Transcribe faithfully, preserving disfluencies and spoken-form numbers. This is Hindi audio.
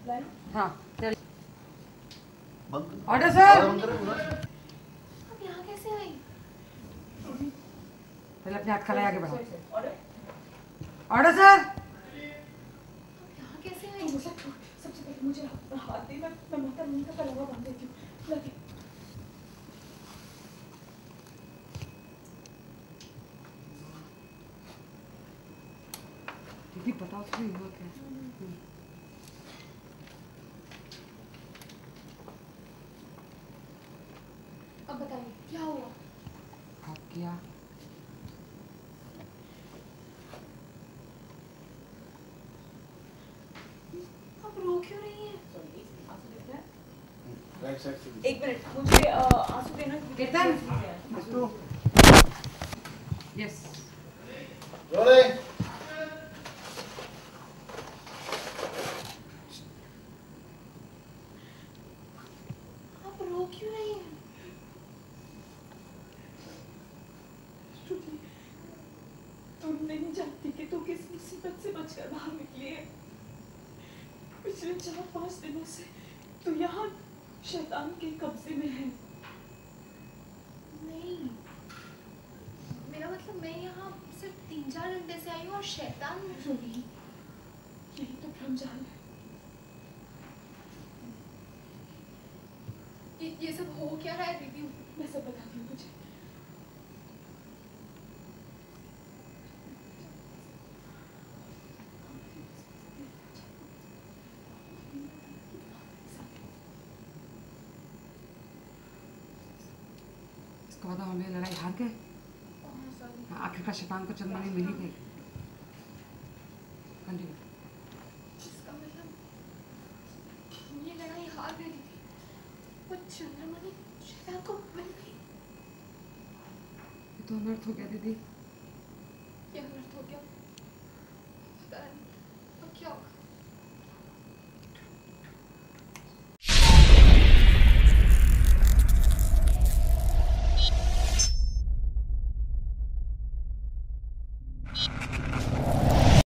हाँ ऑर्डर सर। अब यहाँ कैसे आई? पहले अपने हाथ खड़े आगे बढ़ाओ। Order sir. अब यहाँ कैसे आई? सबसे पहले मुझे हाथ दे, मैं मैं माता रानी का कलवा बांध देती हूँ। लगे दीदी बताओ तो हुआ क्या? अब बताइए क्या हुआ? हाँ क्या? आप रो क्यों रही हैं? एक मिनट, मुझे आंसू देना। कीर्तन यस आप रो क्यों रही हैं? श्रुति, तुम नहीं जानती कि तू किस मुसीबत से बचकर बाहर निकली है। पिछले चार पांच दिनों से तू यहाँ शैतान के कब्जे में है। नहीं, मेरा मतलब मैं यहाँ सिर्फ तीन चार घंटे से आई हूँ और शैतान रोही, यही तो भ्रमजाल है। ये, ये सब हो क्या रहा है दीदी? मैं सब बताती हूँ तुझे। इसका मतलब हमें लड़ाई हार गए। आखिरकार शैतान को चंदनी मिल ही गई। कंटिन्यू। इसका मतलब ये लड़ाई हार गई थी। वो चंद्रमणि शैतान को मिल गई। ये तो अनर्थ हो गया दीदी। ये अनर्थ हो गया। पता नहीं अब क्या होगा।